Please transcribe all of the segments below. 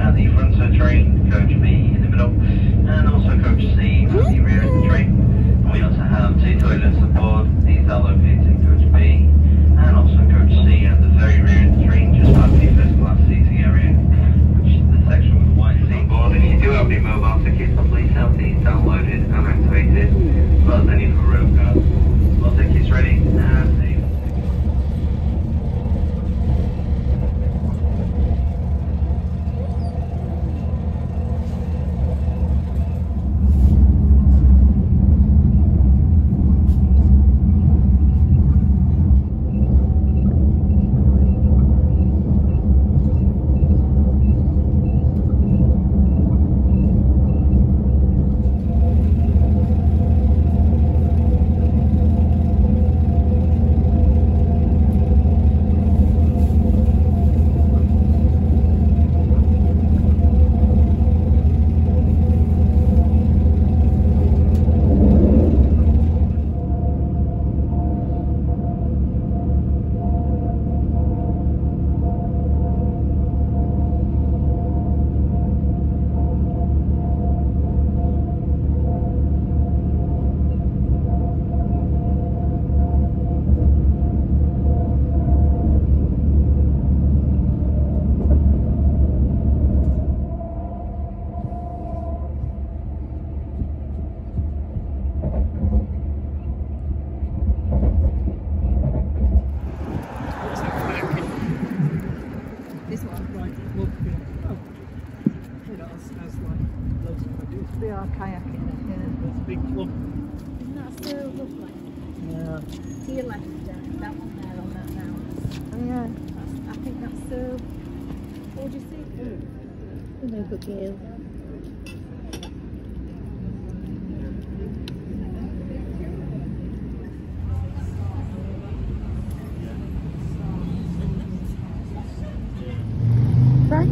at the front of the train, coach B in the middle, and also coach C at the rear of the train. And we also have 2 toilets aboard. These are located in coach B and also coach C at the very rear of the train, just above the first class seating area, which is the section with the white seat board. If you do have any mobile tickets, please have these downloaded and activated, as well as any for rail cards. All tickets ready and we are kayaking. Yeah, That's a big club. Isn't that so lovely? Yeah. To your left there, that one there on that mouse. Oh yeah. I think that's so... What do you think? No good deal. Right.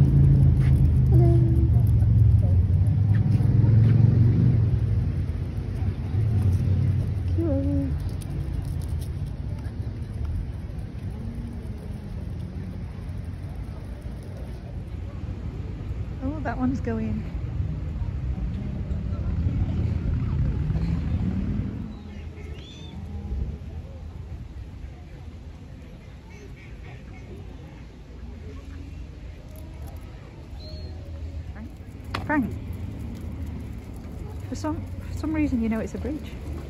Oh, that one's going. Frank, for some reason you know it's a bridge.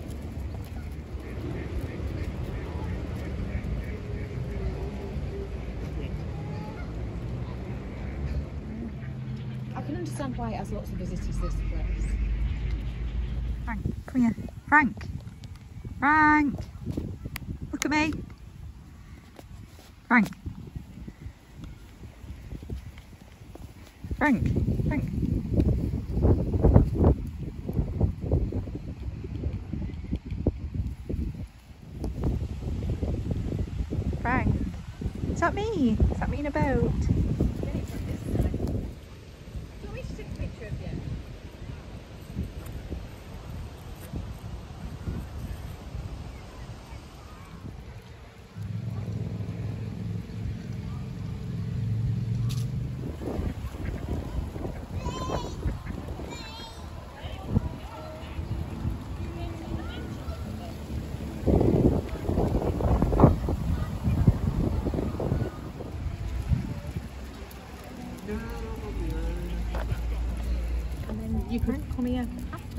I can understand why it has lots of visitors, this place. Frank, come here. Frank! Frank! Look at me! Frank! Frank! Frank! Frank! Is that me? Is that me in a boat? And then you can come here after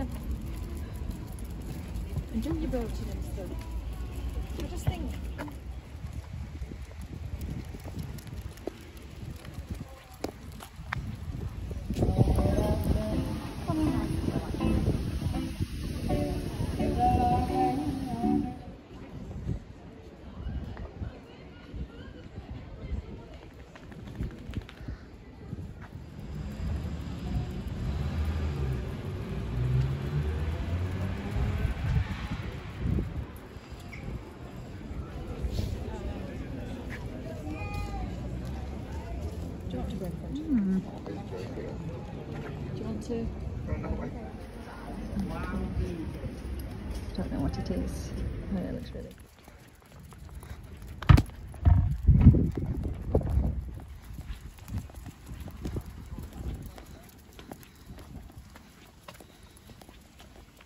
and do your boating and stuff. I just think do you want to go in front? Do you want to? Don't know what it is. Oh, it looks really